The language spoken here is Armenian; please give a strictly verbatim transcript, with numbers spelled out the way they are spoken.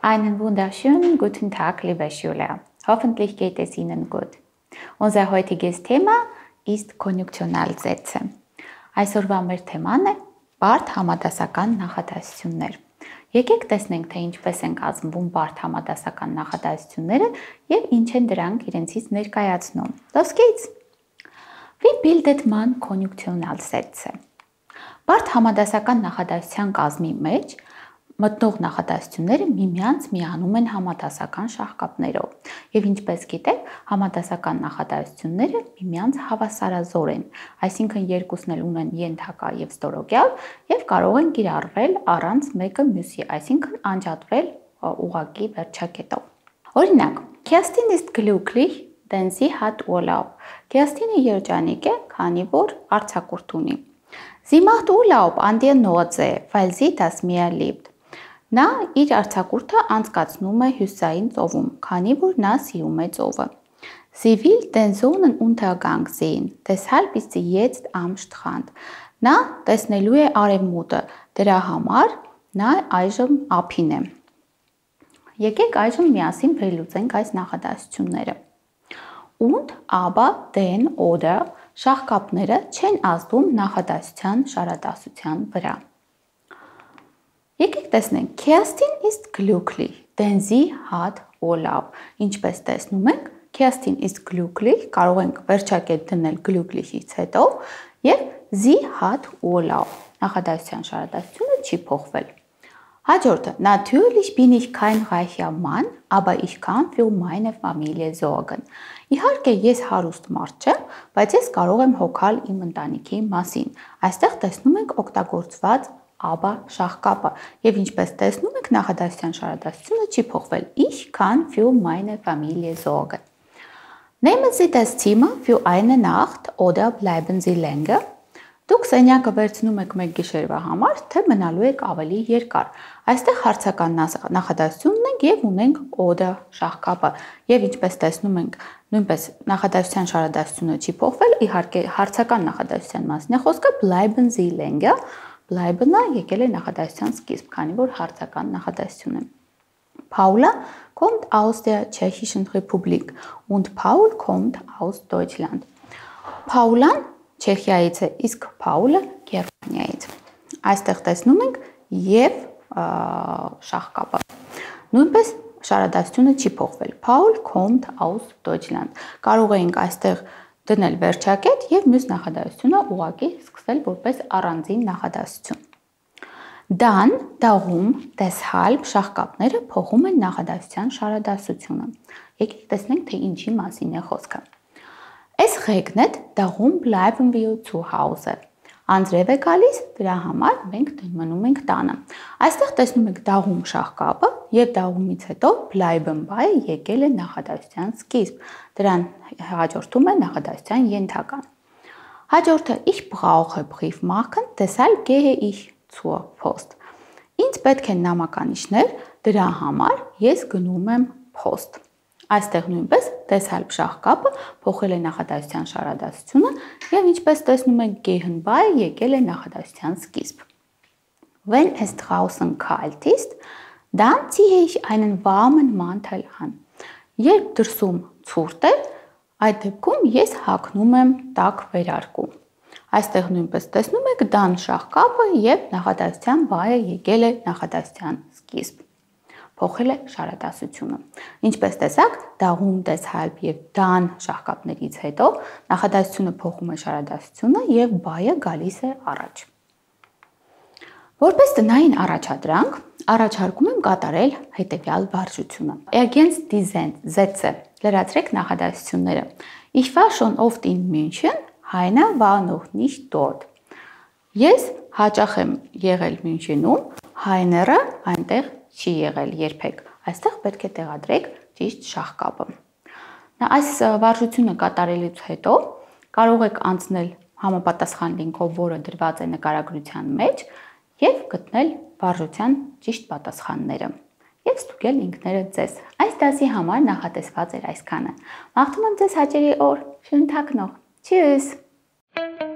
Einen wunderschönen guten Tag, liebe Schüler. Hoffentlich geht es Ihnen gut. Unser heutiges Thema ist Konjunktionalsätze. Այսօրվա մեր թեման է բարդ համադասական նախադասություններ։ Եկեք տեսնենք, թե ինչպես են կազմվում բարդ համադասական նախադասությունները եւ ինչ են դրանք իրենցից ներկայացնում։ Los geht's. Wie bildet man Konjunktionalsätze? Բարդ համադասական նախադասության կազմի մեջ մտնող նախադասությունները միմյանց միանում են համադասական շաղկապներով։ Եվ ինչպես գիտեք, համադասական նախադասությունները միմյանց հավասարազոր են, այսինքն երկուսն էլ ունեն ենթակա եւ ստորոգյալ եւ կարող են կիրառվել առանց մեկը մյուսի, այսինքն անջատվել ուղղակի վերջակետով։ Օրինակ, Kerstin ist glücklich, denn sie hat Urlaub։ Kerstin-ը երջանիկ է, քանի որ արձակուրդ ունի։ Sie macht Urlaub an der Nordsee, weil sie das Meer liebt։ Նա իր արձակուրդը անցկացնում է հյուսային ծովում, քանի որ նա սիրում է ծովը։ Sie will den Sonnenuntergang sehen, deshalb ist sie jetzt am Strand։ Նա տեսնելու է արևմուտքը, դրա համար նա այժմ ափին է։ Եկեք այժմ միասին վերլուծենք այս նախադասությունները։ Und, aber, denn, oder շաղկապները չեն ազդում նախադասության շարադասության վրա։ Եկեք տեսնենք, Kerstin ist glücklich, denn sie hat Urlaub։ Ինչպես տեսնում ենք, Kerstin ist glücklich, կարող ենք վերջակետ դնել glücklich-ից հետո, եւ sie hat Urlaub։ Նախադասության շարադասությունը չի փոխվել։ Հաջորդը, Natürlich bin ich kein reicher Mann, aber ich kann für meine Familie sorgen։ Իհարկե ես հարուստ մարդ չեմ, բայց ես կարող եմ հոգալ իմ ընտանիքի մասին։ Այստեղ տեսնում ենք օգտագործված aber շաղկապը, եւ ինչպես տեսնում եք, նախադասության շարադասությունը չի փոխվել։ Ich kann für meine Familie sorgen։ Nehmen Sie das Zimmer für eine Nacht oder bleiben Sie länger։ Դուք սենյակը վերցնում եք մեկ գիշերվա համար, թե մնալու եք ավելի երկար։ Այստեղ հարցական նախադասությունն ենք եւ ունենք oder շաղկապը։ Եվ ինչպես տեսնում ենք, նույնպես նախադասության շարադասությունը չի փոխվել, իհարկե հարցական նախադասության մասն է խոսքը bleiben Sie länger։ Bleiben-ը եկել է նախադասության սկիզբ, քանի որ հարցական նախադասություն է։ Paula kommt aus der Tschechischen Republik und Paul kommt aus Deutschland։ Paula-ն Չեխիայից է, իսկ Paul-ը Գերմանիայից։ Այստեղ տեսնում ենք եւ շաղկապը։ Նույնպես շարադասությունը չի փոխվել։ Paul kommt aus Deutschland։ Կարող ենք այստեղ դնել վերջակետ եւ մյուս նախադասությունը ուղղակի սկսել որպես առանձին նախադասություն։ Dann, darum, deshalb շաղկապները փոխում են նախադասության շարադասությունը։ Եկեք տեսնենք, թե ինչի մասին է խոսքը։ Es regnet, darum bleiben wir zu Hause։ Անձրև է գալիս, դրա համար մենք մնում ենք տանը։ Այստեղ տեսնում եք darum շաղկապը եւ darum-ից հետո bleiben բայը եկել է նախադասության սկիզբ։ Դրան հաջորդում է նախադասության ենթական։ Հաջորդը Ich brauche Briefmarken, deshalb gehe ich zur Post։ Ինձ պետք են նամականիշներ, դրա համար ես գնում եմ post։ Այստեղ նույնպես deshalb շաղկապը փոխել է նախադասության շարադասությունը եւ ինչպես տեսնում եք gehen by եկել է նախադասության սկիզբ։ Wenn es draußen kalt ist, dann ziehe ich einen warmen Mantel an։ Երբ դրսում ցուրտ է, այդ դեպքում ես հագնում եմ տաք վերարկու։ Այստեղ նույնպես տեսնում եք dan շաղկապը եւ նախադասության by-ը եկել է նախադասության սկիզբ։ Փոխել է շարադասությունը։ Ինչպես տեսակ, darum, deshalb եւ dan շաղկապներից հետո նախադասությունը փոխում է շարադասությունը եւ by-ը գալիս է առաջ։ Որպես տնային առաջադրանք, առաջարկում եմ կատարել հետեւյալ վարժությունը։ Ergänzt die Sätze։ Լրացրեք նախադասությունները։ Ich war schon oft in München, Heiner war noch nicht dort։ Ես հաճախ եմ եղել Մյունչենում, Հայները այնտեղ չի եղել երբեք։ Այստեղ պետք է տեղադրեք ճիշտ շաղկապը։ Նա այս վարժությունը կատարելուց հետո կարող եք անցնել համապատասխան լինքով, որը դրված է նկարագրության մեջ, եւ գտնել վարժության ճիշտ պատասխանները եւ ստուգել ինքներդ ձեզ։ Այս դասի համար նախատեսված էր այսքանը։ Մաղթում եմ ձեզ հաճելի օր։ Schönen Tag noch։ Tschüss։